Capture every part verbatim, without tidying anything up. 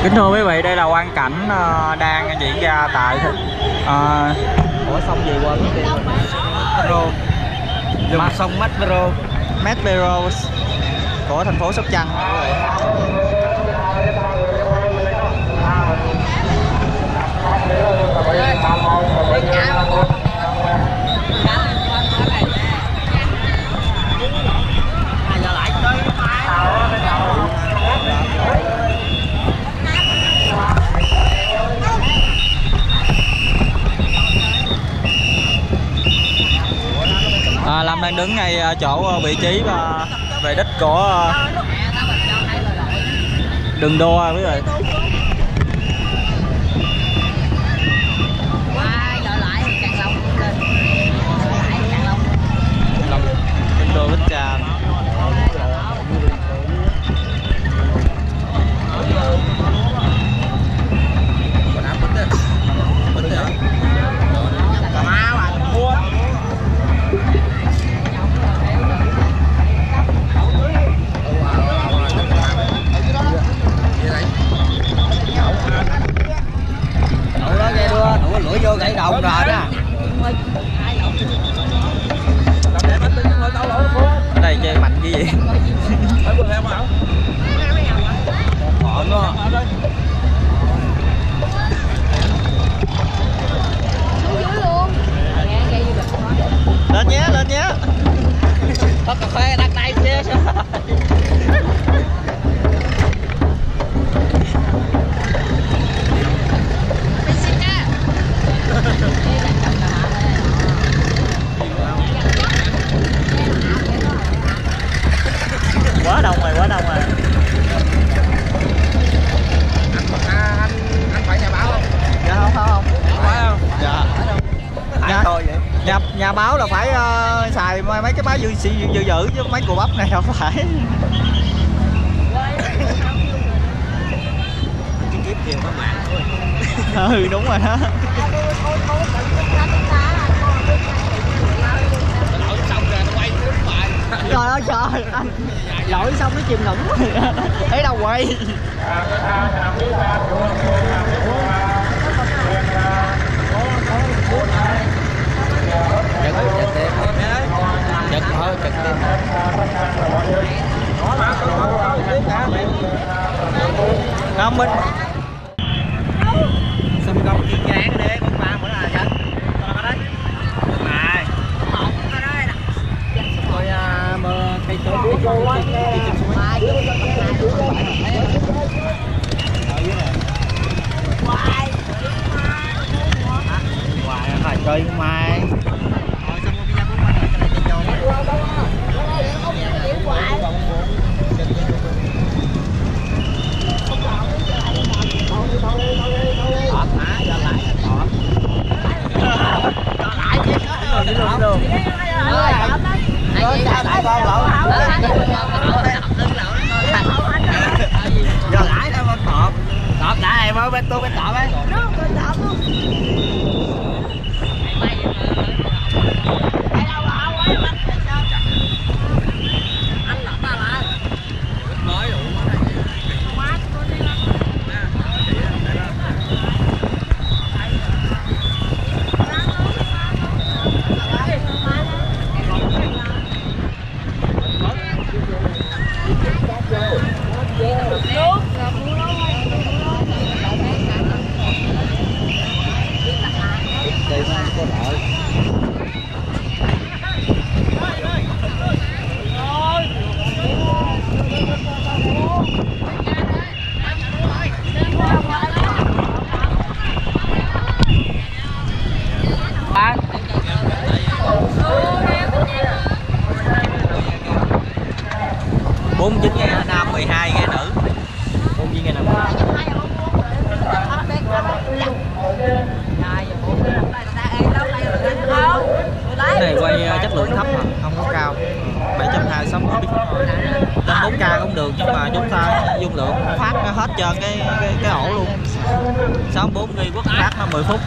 Kính thưa quý vị, đây là quang cảnh uh, đang diễn ra tại uh, ủa sông gì quên mất tiêu rồi. Dòng sông Maspero Maspero của thành phố Sóc Trăng. À, Lâm đang đứng ngay chỗ vị trí và về đích của đường đua quý vị. Đường đua Bích Tràm. Lưỡi vô gãy đầu rồi đó. Ở đây chơi mạnh cái gì? Lên nhé, lên nhé. Có cà phê đặt đây chứ. Quá đông rồi, quá đông rồi. À, anh anh phải nhà báo không? Dạ không, không, không. Phải không? Dạ. Nhà, thôi vậy. Nhà, nhà báo là phải uh, xài mấy cái báo dư dư dư dữ chứ mấy cù bắp này không phải. Cái kiếp nhiều các bạn thôi. Ừ đúng rồi đó. Trời ơi trời anh lỗi xong nó chìm ngủm thấy đâu quay. Chật thôi, chật đi. Không mình Xong công kiên dán đi, con ba bữa nào vậy? Ở đây. Này. Rồi mơ cây tôm cây tôm cây tôm mai. Hoài. Hoài phải chơi mai. Rồi xong bây giờ cũng bắt đầu cho này Tọt hả? Giờ lại tọt. Cho lại chứ. Đúng rồi, đúng rồi. Giờ lãi đâu mà tọt. Tọt đã em ơi, bên tôi bên tọt ấy. bốn mươi chín ngày nam, mười hai ngày nữ. bốn mươi ngày nam. Cái này quay chất lượng thấp mà, không có cao. bảy trăm hai mươi sáu bit thôi. Lên bốn K cũng được nhưng mà chúng ta dung lượng phát nó hết trơn cái cái, cái ổ luôn. sáu mươi bốn gi bi quốc phát nó mười phút.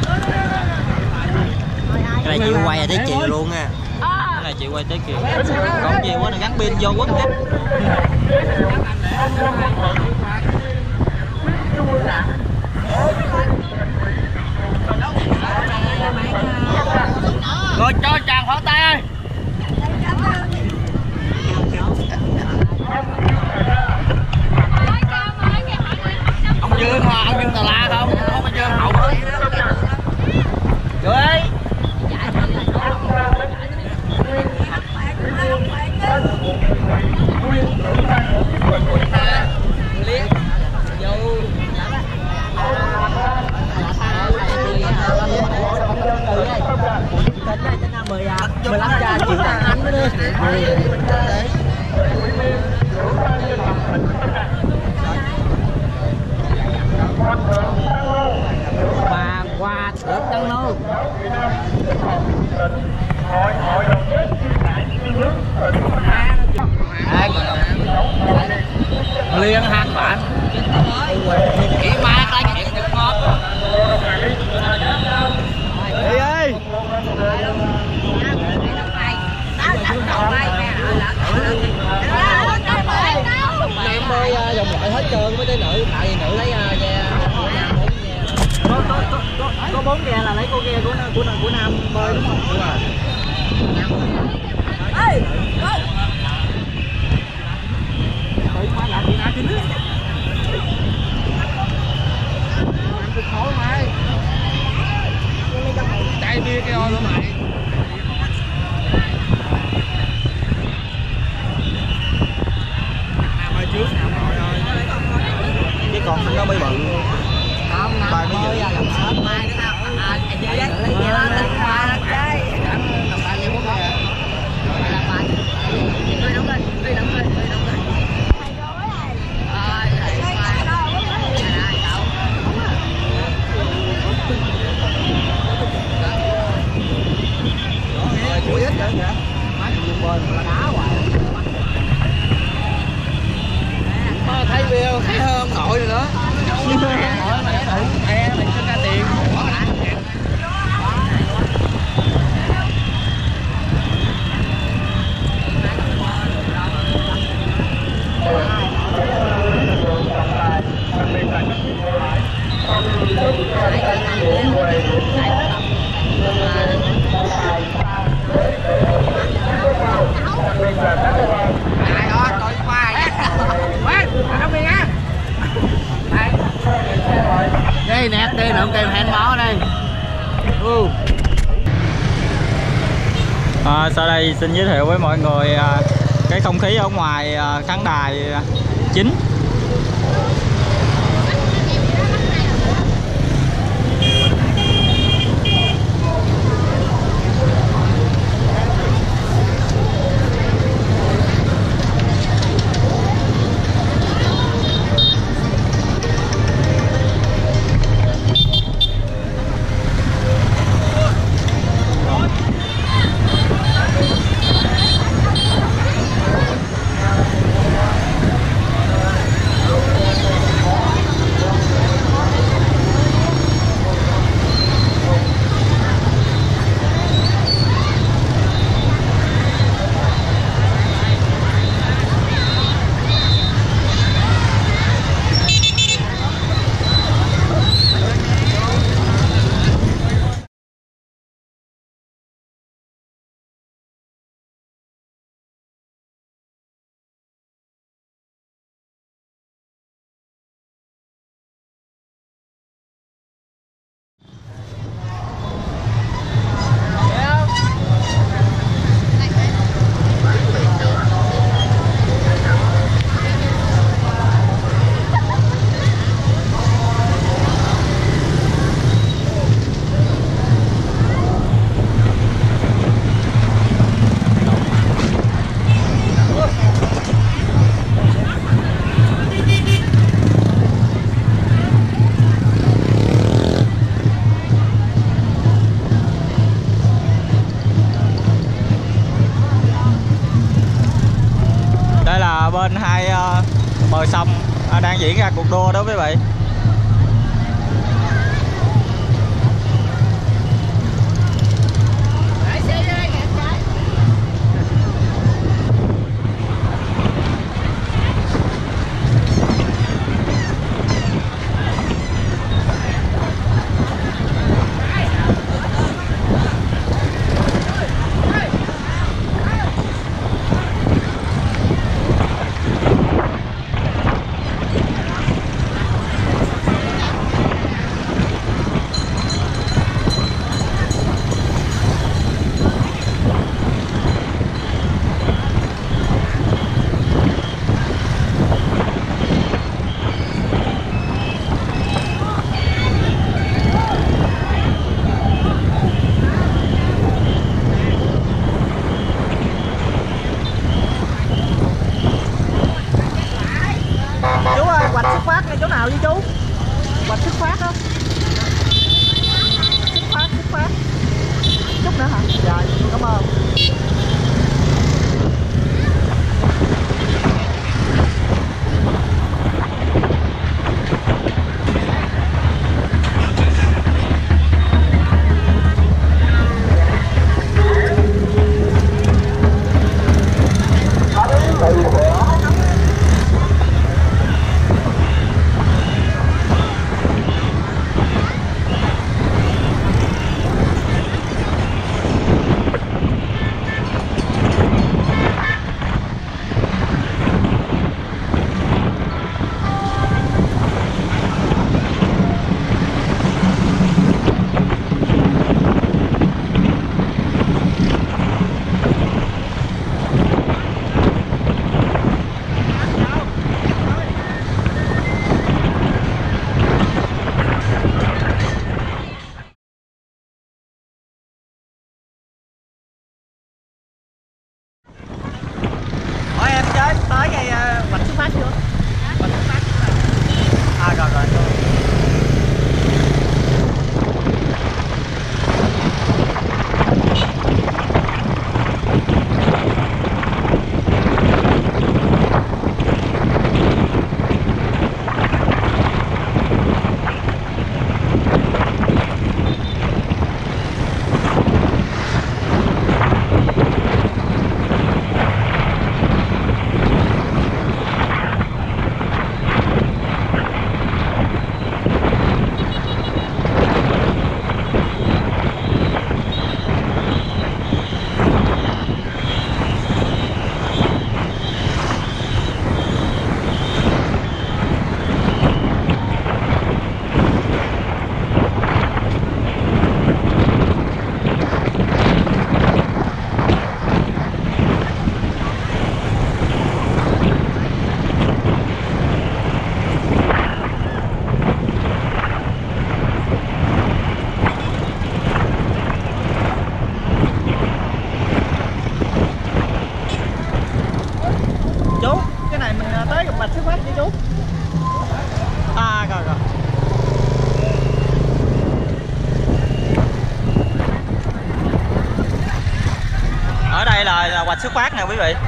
Cái này chịu quay là tới chiều luôn nha. Cái này chị quay tới kìa. Còn gì quá là gắn pin vô quất hết. Rồi cho chàng pháo tay ơi. Ông Dương mà, ông Dương Tà La không? Không có Dương Hậu hết. Vô đi. mười lăm cha chịu ăn anh mới đi. Và qua lớp chân luôn. Liên hàng bạn. Chỉ ma tay chuyện được ngon. Đi ơi. Nam bơi dòng loại hết trơn mới tới nữ, tại vì nữ lấy ghe có có có có có bốn ghe là lấy cô ghe của của của Nam bơi đúng không? Đúng rồi. Ê, tự qua lại đi ra trên nước. Nam cực khổ mày. Chạy bia cái o nữa mày. Trước nào rồi thôi. Cái con nó mới bự. Không, nó mới làm sớm mai nữa không? À, chơi đấy. Lấy về lên lên qua chơi. Đồng ba nhiêu phút rồi. Là ba. Tươi nóng lên, tươi nóng lên, tươi nóng lên. Rồi, để qua. Nè, cậu. Rồi, chuỗi hết rồi kìa. Má chịu bơi mà đá hoài. Thấy video thấy hơn nội rồi đó. Nội mày thử e mày cho ra tiền. Đây nè, đây lượng kèm hẹn mỏ đây. Ừ. À, sau đây xin giới thiệu với mọi người à, cái không khí ở ngoài à, khán đài chính. Bên hai uh, bờ sông uh, đang diễn ra cuộc đua đó quý vị. ngay chỗ nào vậy chú? Vạch xuất phát đó. Xuất phát, xuất phát. Chút nữa hả? Dạ, cảm ơn. Tới ngay vạch xuất phát chưa? Vạch xuất phát chưa? À rồi rồi. À rồi rồi. Ở đây là vạch xuất phát nè quý vị.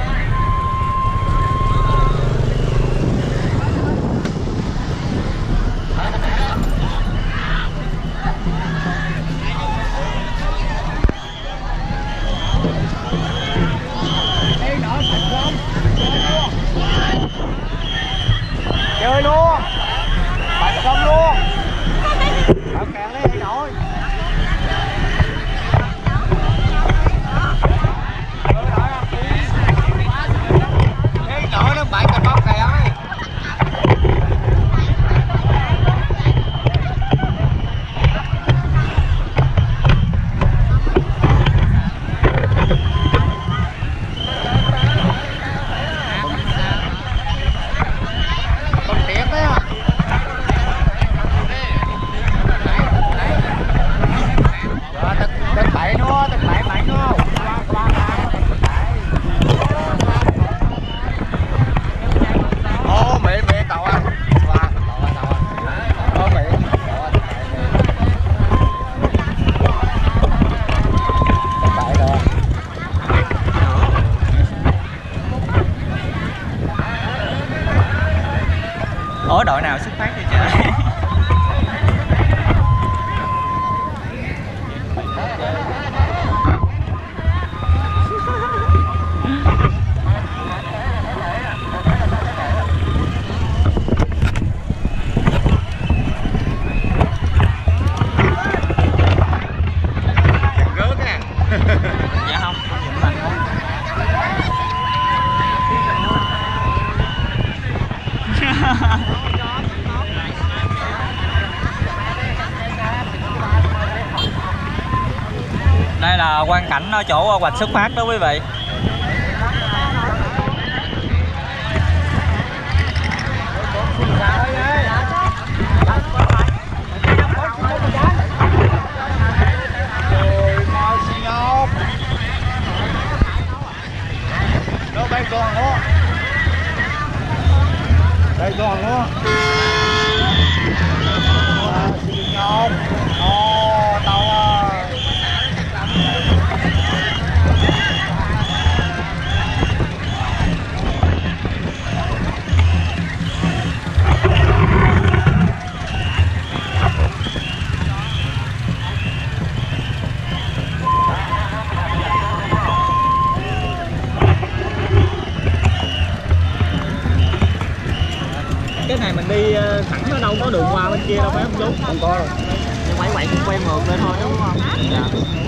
Chơi luôn, bạch không luôn, bảo kèn lấy hay nổi. Cái nổi nó bạch cái bóc kèn ấy. Ủa đội nào xuất phát đi trời. Dạ không, nhìn mặt không. Đây là quang cảnh ở chỗ vạch xuất phát đó quý vị. Đây còn luôn. này mình đi thẳng nó đâu có đường qua bên kia đâu phải không chú? Không có đâu. Quay quay quay ngược lên thôi đúng không? Dạ.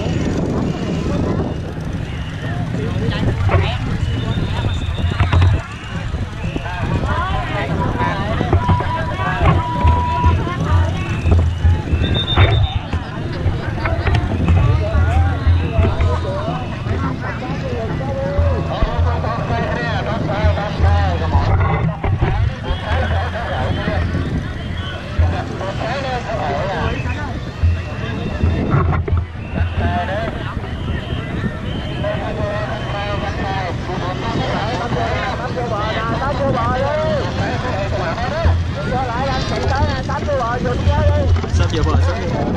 Sắp vô bờ, sắp vô bờ.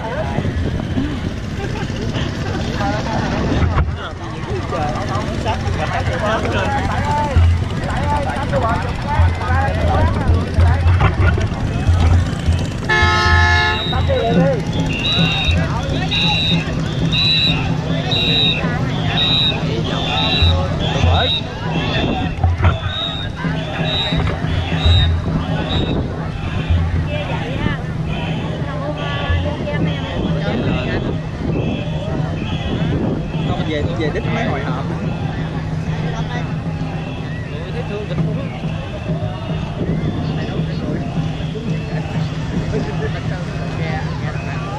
Về về đích mấy hồi hộp. Thấy thương kịch luôn. Nghe nghe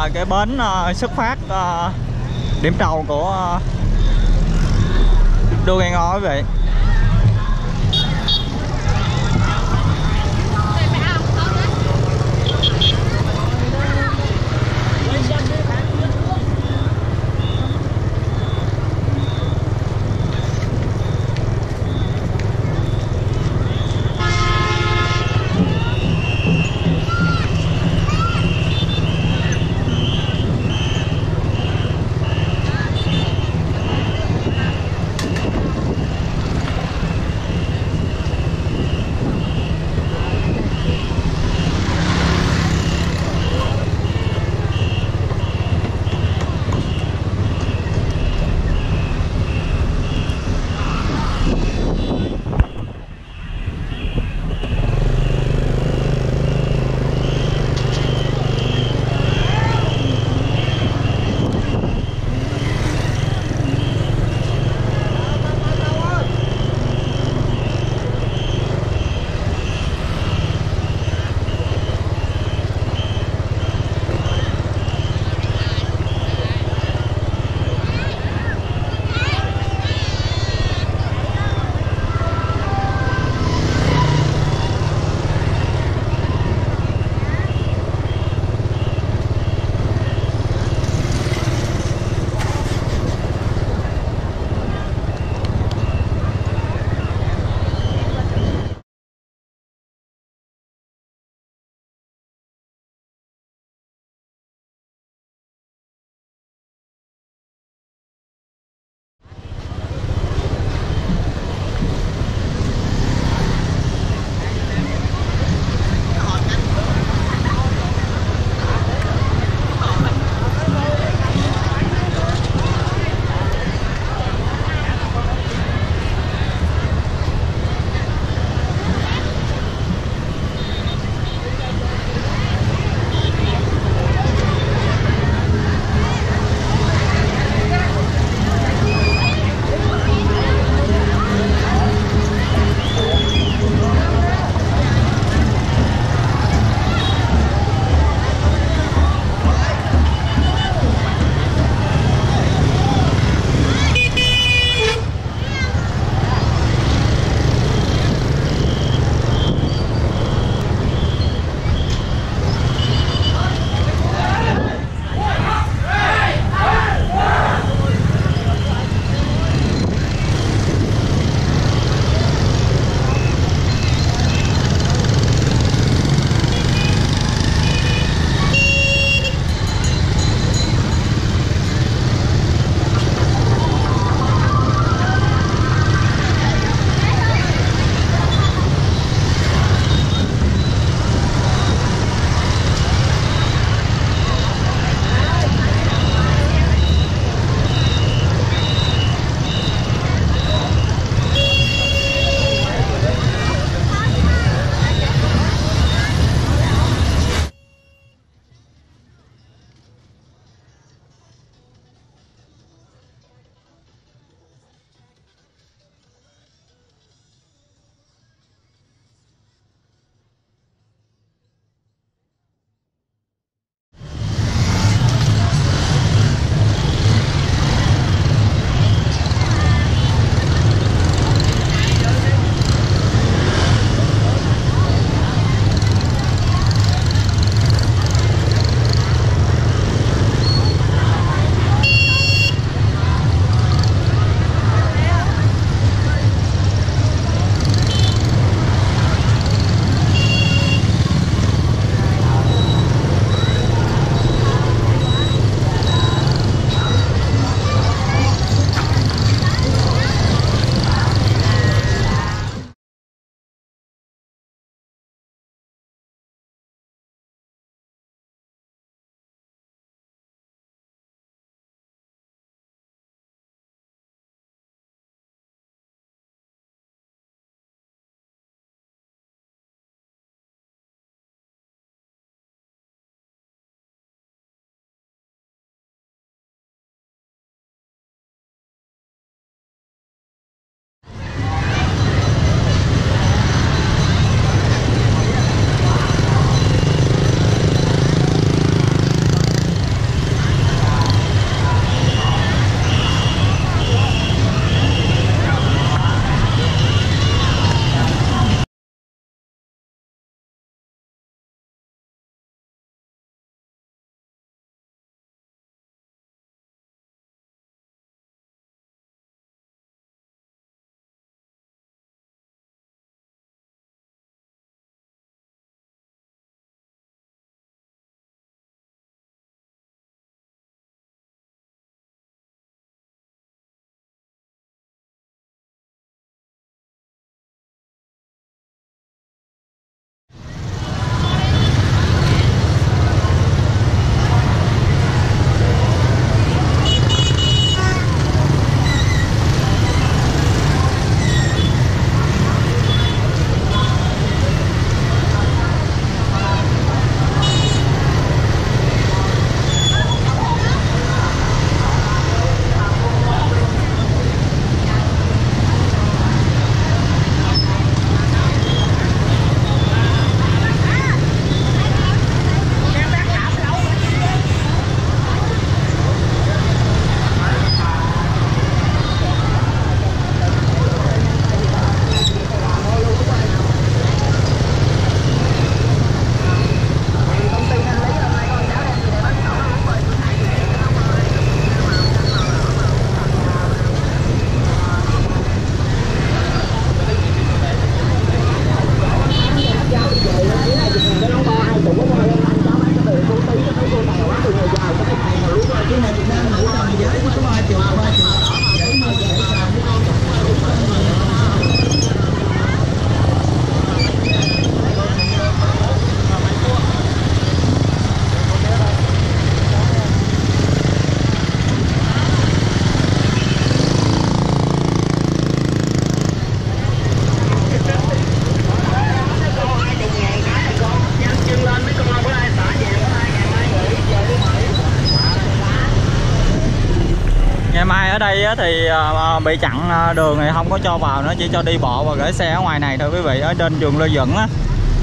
là cái bến uh, xuất phát uh, điểm đầu của uh, đua Ghe Ngò quý vị. Ngày mai ở đây thì bị chặn đường này, không có cho vào nữa, chỉ cho đi bộ và gửi xe ở ngoài này thôi quý vị, ở trên đường Lê Duẩn á.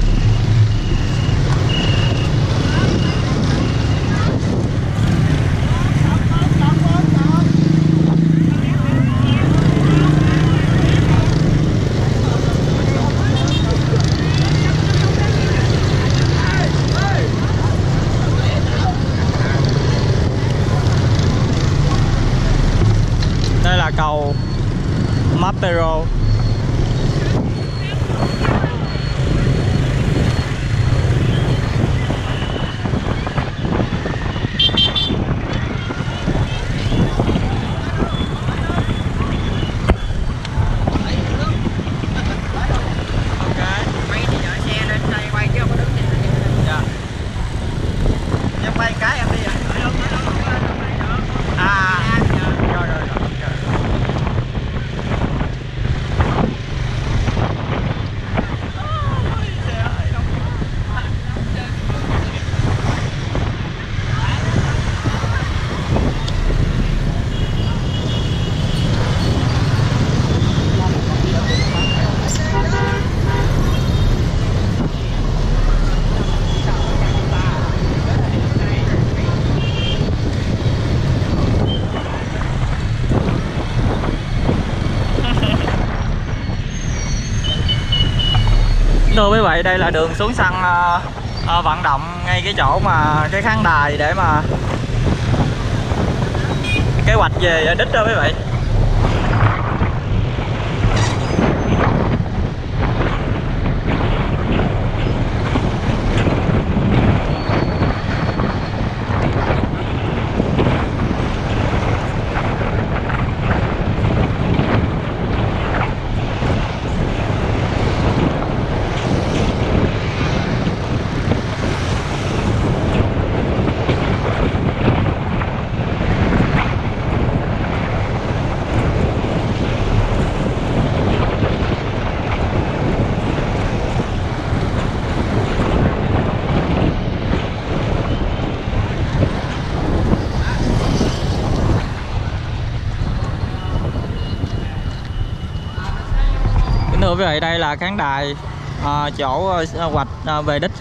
Đây là cầu Mapero. Thưa quý vị, đây là đường xuống sân uh, uh, vận động ngay cái chỗ mà cái khán đài để mà kế hoạch về đích đó quý vị. Thưa quý vị, đây là khán đài à, chỗ à, hoạch à, về đích.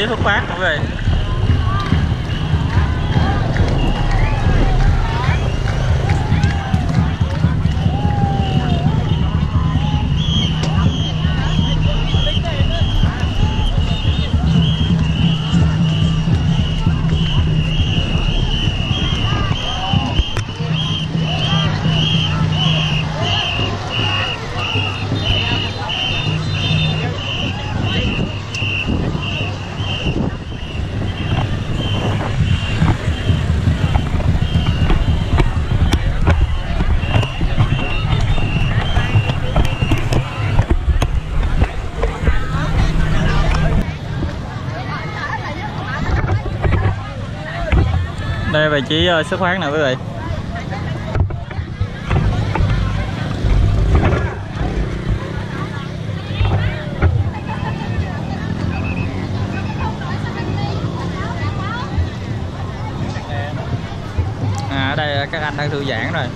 chỉ xuất phát quý vị. Đây vị trí xuất phát nè quý vị. À, ở đây các anh đang thư giãn rồi.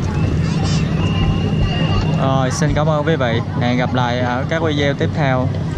Rồi, xin cảm ơn quý vị. Hẹn gặp lại ở các video tiếp theo.